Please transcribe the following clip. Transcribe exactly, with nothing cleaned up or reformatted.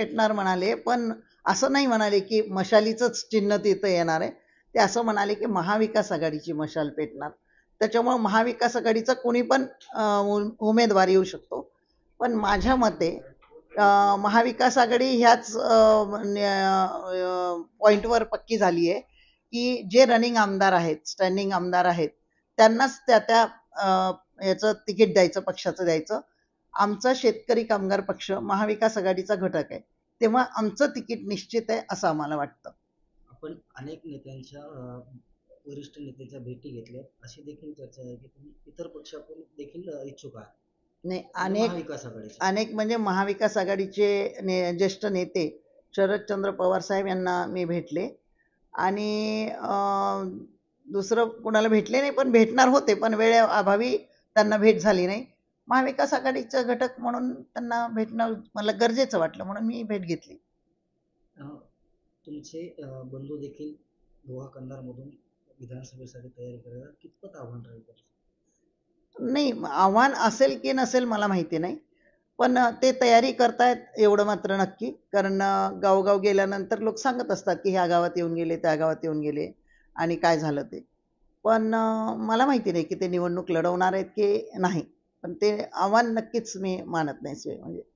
भेटणार म्हणाले, पण असं नाही म्हणाले की मशालीचंच चिन्ह तिथं येणार आहे. ते असं म्हणाले की महाविकास आघाडीची मशाल पेटणार. त्याच्यामुळं महाविकास आघाडीचा कोणी पण अ, उमेदवार येऊ शकतो. पण माझ्या मते अ, महाविकास आघाडी ह्याच पॉइंटवर पक्की झाली आहे की जे रनिंग आमदार आहेत, स्टँडिंग आमदार आहेत, त्यांनाच त्या त्या अ, याचं तिकीट द्यायचं, पक्षाचं द्यायचं. आमचा शेतकरी कामगार पक्ष महाविकास आघाडीचा घटक आहे. तेव्हा आमचं तिकीट निश्चित आहे असं आम्हाला वाटतं. आपण अनेक नेत्यांच्या अ, वरिष्ठ नेत्यांच्या भेटी घेतल्या, अशी देखील चर्चा आहे की तुम्ही इतर पक्षाकडून देखील अ, इच्छुक आहात नाही, म्हणजे अनेक महाविकास आघाडीचे. अनेक म्हणजे महाविकास आघाडीचे ने ज्येष्ठ नेते शरदचंद्र पवार साहेब यांना मी भेटले आणि अ, दुसरं कुणाला भेटले नाही, पण भेटणार होते, पण वेळेअभावी त्यांना भेट झाली नाही. महाविकास आघाडीचा घटक म्हणून त्यांना भेटणं मला गरजेचं वाटलं, म्हणून मी भेट घेतली. अ, तुमचे अ, बंधू देखील दोहा कंधारमधून विधानसभेसाठी तयारी करायला कितपत आव्हान राहील त्याचं? नाही, आव्हान असेल की नसेल मला माहिती नाही. पण अ, ते तयारी करतायत एवढं मात्र नक्की. कारण अ, गावोगाव गेल्यानंतर लोक सांगत असतात की ह्या गावात येऊन गेले, त्या गावात येऊन गेले आणि काय झालं ते. पण अ, मला माहिती नाही की ते निवडणूक लढवणार आहेत की नाही. पण ते आव्हान नक्कीच मी मानत नाही. म्हणजे